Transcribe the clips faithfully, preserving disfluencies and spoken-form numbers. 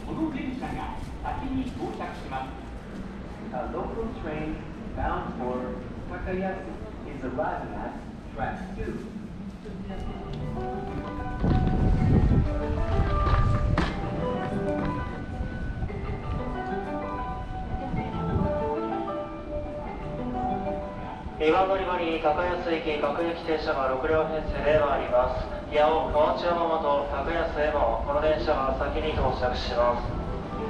この電車が先に到着します。A local train bound for Takayasu is arriving at track two. 岩乗り場に高安駅各駅停車がろく両編成で参ります。八尾、河内山本、高安へもこの電車が先に到着します。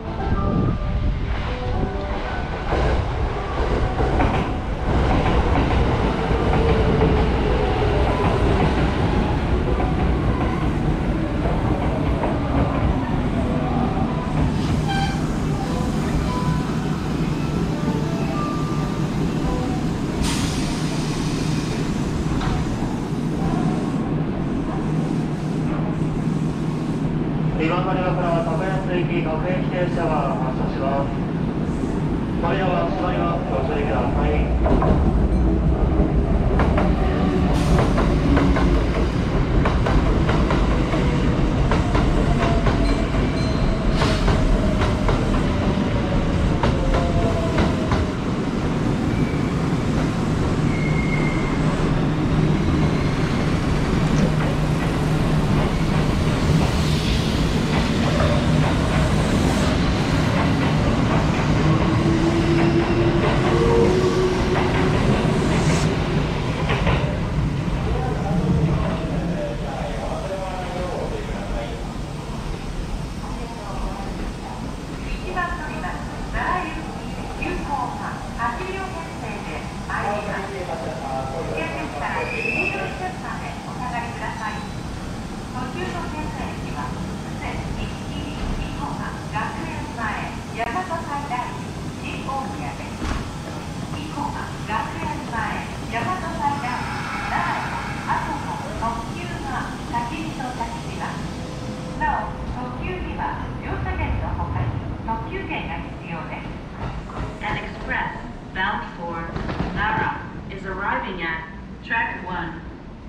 岩乗り場から高安駅各駅停車が発車します。扉は閉まります。ご注意ください。An express bound for Nara is arriving at track one.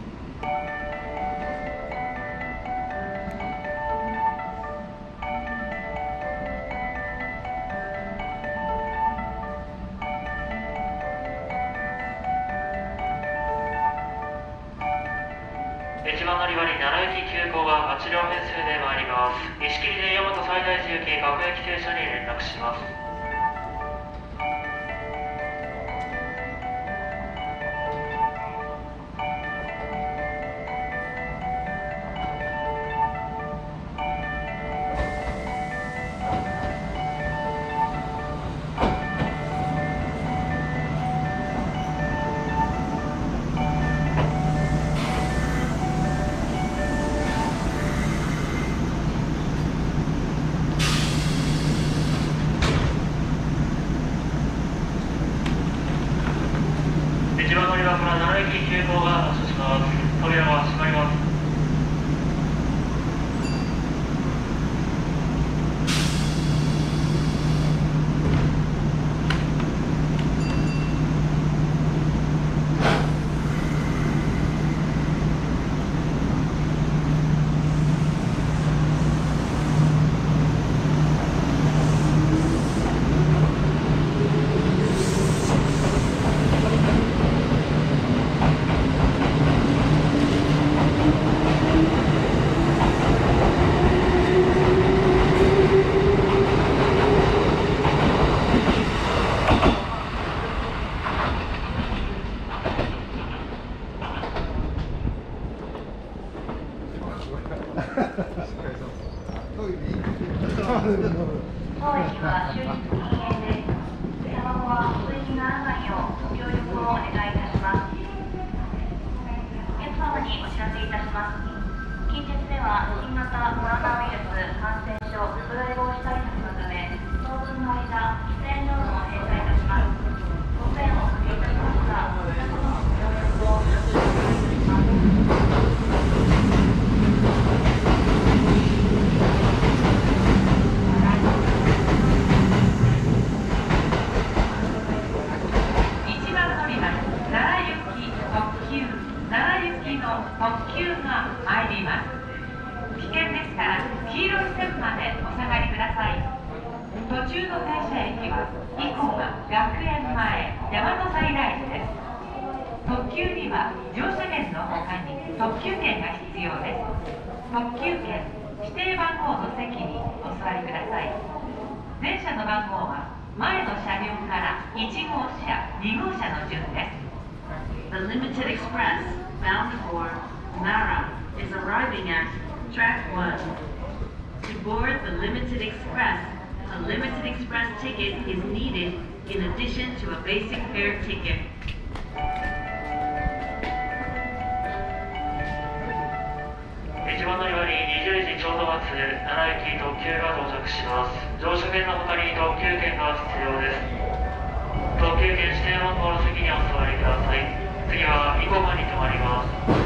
一番乗り場に奈良行き急行がはち両編成で参ります。石切で大和西大寺行き各駅停車に連絡します。一番乗り場から奈良駅急行が発車します。扉は閉まります。当駅は終日禁煙です。タバコはお吸いにならないようご協力をお願いいたします。お客様にお知らせいたします。近鉄では新型コロナウイルス感染症拡大防止対策のため、当分の間、喫煙所の閉鎖いたします。ご声をおかけいたしますが、皆様のご協力をよろしくお願いいたします。特急が参ります。危険でしたら黄色い線まで以降は学園前大和西大寺です。特急には乗車券の他に特急券が必要です。特急券指定番号の席にお座りください。電車の番号は前の車両からいち号車、に号車の順です。The Limited Express bound for Nara is arriving at track one. To board the Limited Express, a Limited Express ticket is needed in addition to a basic fare ticket. 一番乗り場ににじゅうじちょうど発奈良行き特急が到着します。乗車券の他に特急券が必要です。特急券指定番号の席にお座りください。次は生駒に停まります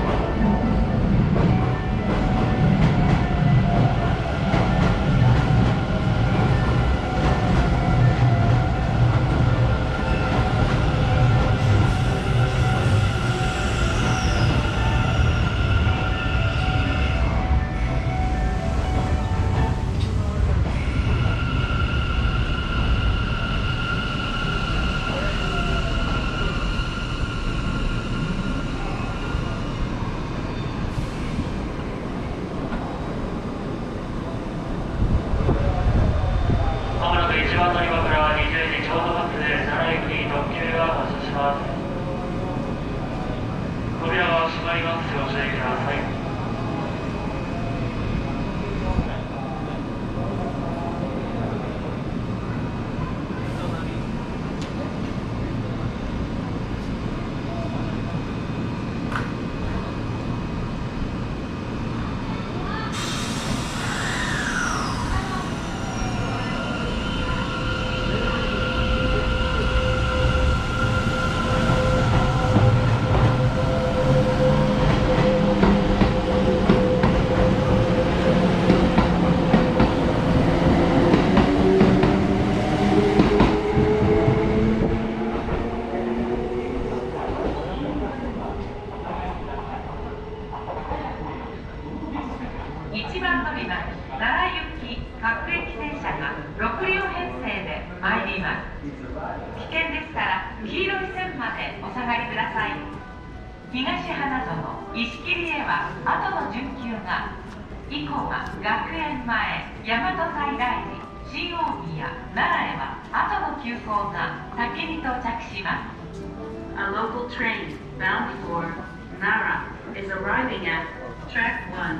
。A local train bound for Nara is arriving at track one.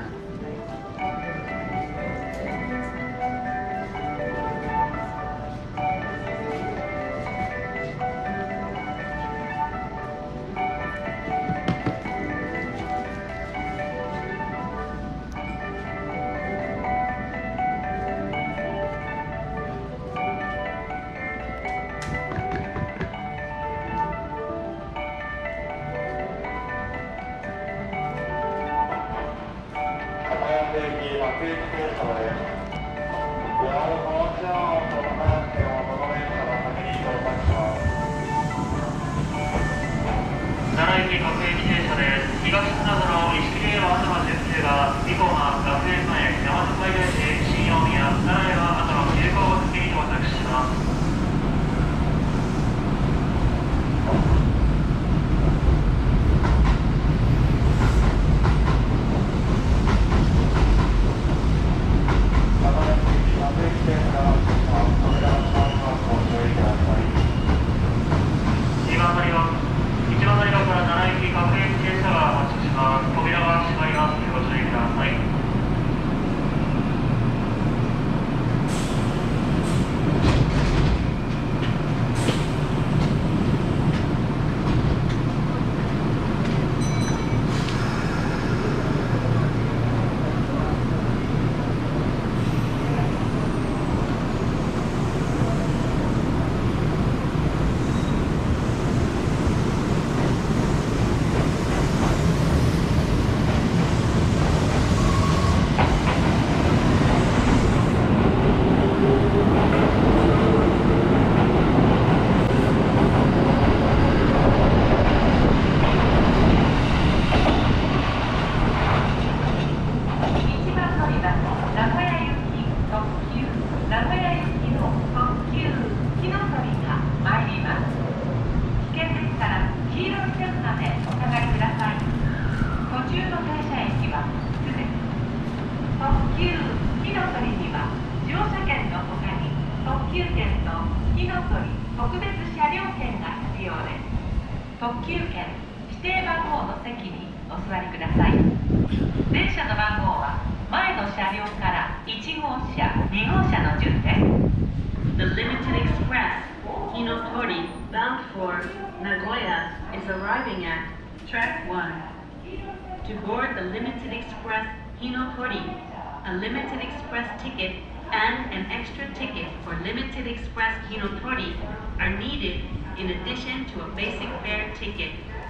ごの火の鳥特別車両券が必要です。特急券指定番号の席にお座りください。電車の番号は前の車両からいち号車、に号車の順です。The Limited Express Hinotori bound for Nagoya is arriving at track one. To board the Limited Express Hinotori, a Limited Express ticket and an extra ticket for Limited Express Hinotori are needed in addition to a basic fare ticket.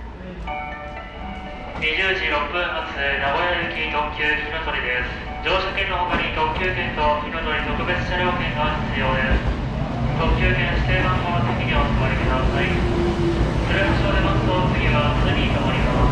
にじゅうじろっぷん発名古屋行き特急ひのとりです。乗車券の他に特急券とひのとり特別車両券が必要です。特急券指定番号の席にお座りください。鶴橋を出ますと次は津に停まります。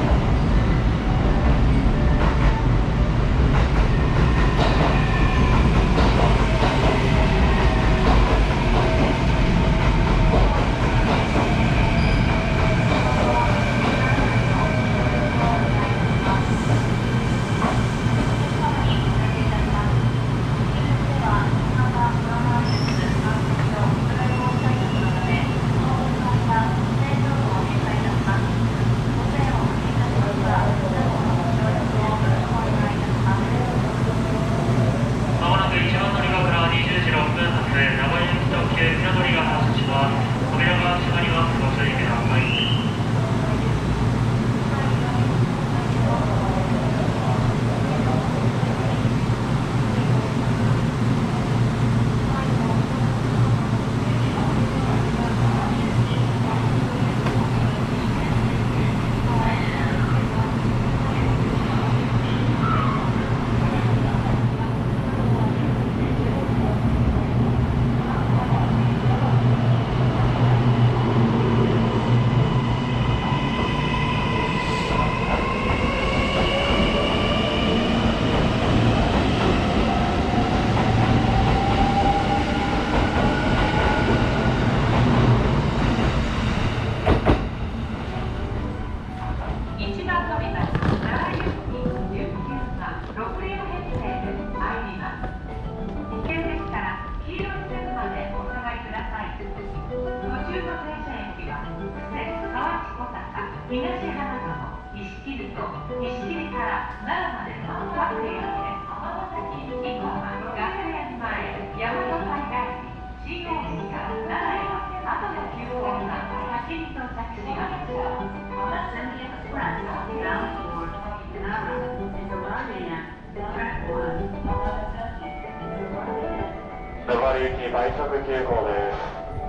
名古屋行き快速急行です。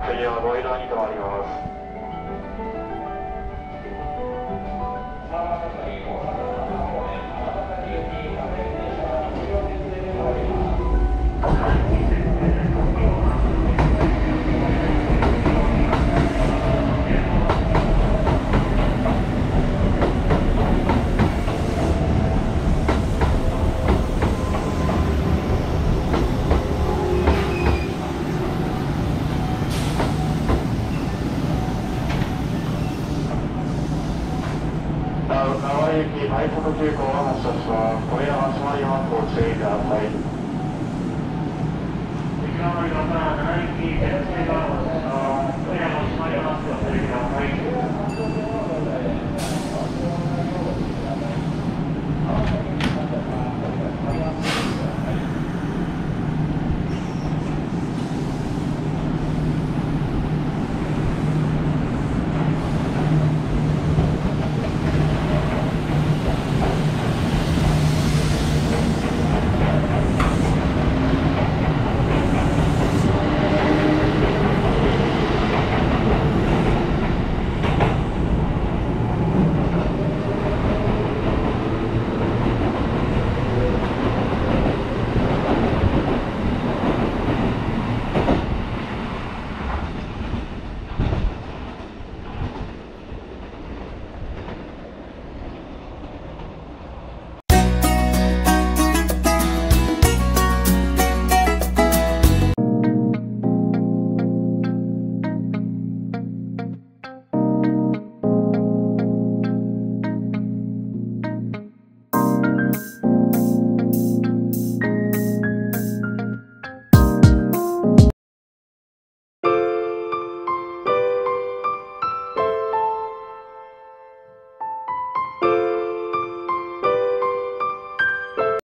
次は五色に停まります。快速急行が発車します。扉が閉まります。ご注意ください。 内側の岩から奈良行き、